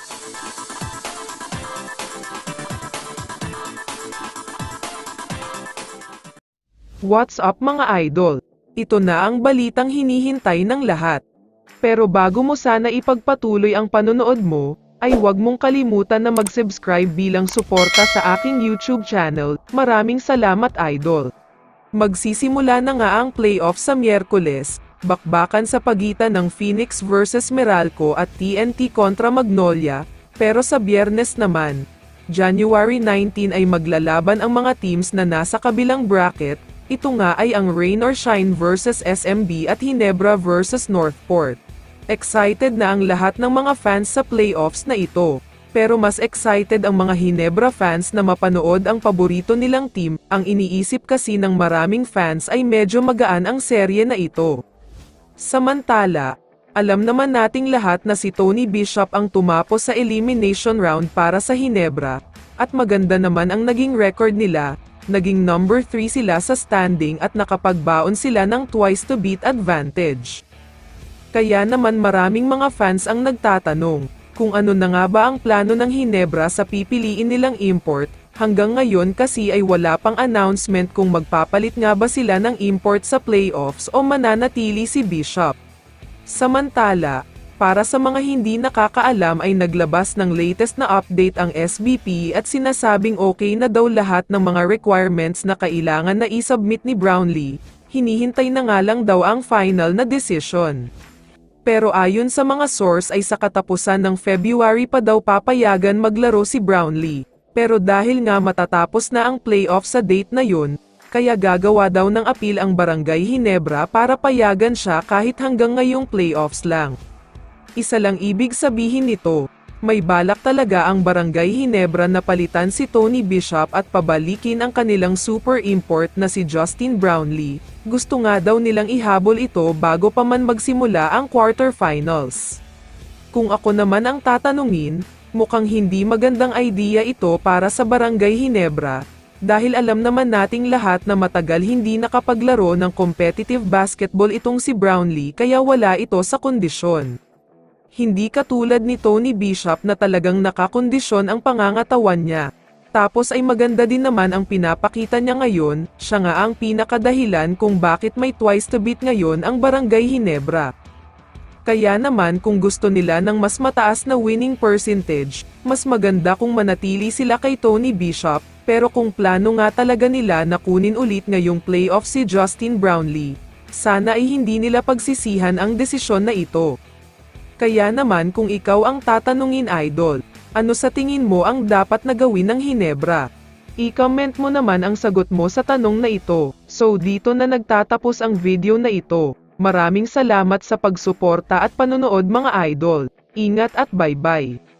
What's up mga idol? Ito na ang balitang hinihintay ng lahat. Pero bago mo sana ipagpatuloy ang panonood mo, ay huwag mong kalimutan na mag-subscribe bilang suporta sa aking YouTube channel. Maraming salamat idol. Magsisimula na nga ang playoff sa Miyerkules, bakbakan sa pagitan ng Phoenix vs Meralco at TNT kontra Magnolia, pero sa Biyernes naman, January 19 ay maglalaban ang mga teams na nasa kabilang bracket. Ito nga ay ang Rain or Shine vs SMB at Ginebra vs Northport. Excited na ang lahat ng mga fans sa playoffs na ito. Pero mas excited ang mga Ginebra fans na mapanood ang paborito nilang team. Ang iniisip kasi ng maraming fans ay medyo magaan ang serye na ito. Samantala, alam naman nating lahat na si Tony Bishop ang tumapos sa elimination round para sa Ginebra, at maganda naman ang naging record nila. Naging number 3 sila sa standing at nakapagbaon sila ng twice to beat advantage. Kaya naman maraming mga fans ang nagtatanong, kung ano na nga ba ang plano ng Ginebra sa pipiliin nilang import. Hanggang ngayon kasi ay wala pang announcement kung magpapalit nga ba sila ng import sa playoffs o mananatili si Bishop. Samantala, para sa mga hindi nakakaalam ay naglabas ng latest na update ang SBP at sinasabing okay na daw lahat ng mga requirements na kailangan na isubmit ni Brownlee. Hinihintay na nga lang daw ang final na decision. Pero ayon sa mga source ay sa katapusan ng February pa daw papayagan maglaro si Brownlee. Pero dahil nga matatapos na ang playoff sa date na yun, kaya gagawa daw ng appeal ang Barangay Ginebra para payagan siya kahit hanggang ngayong playoffs lang. Isa lang ibig sabihin nito, may balak talaga ang Barangay Ginebra na palitan si Tony Bishop at pabalikin ang kanilang super import na si Justin Brownlee. Gusto nga daw nilang ihabol ito bago pa man magsimula ang quarterfinals. Kung ako naman ang tatanungin, mukhang hindi magandang idea ito para sa Barangay Ginebra, dahil alam naman nating lahat na matagal hindi nakapaglaro ng competitive basketball itong si Brownlee kaya wala ito sa kondisyon. Hindi katulad ni Tony Bishop na talagang nakakondisyon ang pangangatawan niya. Tapos ay maganda din naman ang pinapakita niya ngayon, siya nga ang pinakadahilan kung bakit may twice to beat ngayon ang Barangay Ginebra. Kaya naman kung gusto nila ng mas mataas na winning percentage, mas maganda kung manatili sila kay Tony Bishop, pero kung plano nga talaga nila na kunin ulit ngayong playoff si Justin Brownlee, sana ay hindi nila pagsisihan ang desisyon na ito. Kaya naman kung ikaw ang tatanungin idol, ano sa tingin mo ang dapat na gawin ng Ginebra? I-comment mo naman ang sagot mo sa tanong na ito. So dito na nagtatapos ang video na ito. Maraming salamat sa pagsuporta at panonood mga idol. Ingat at bye-bye.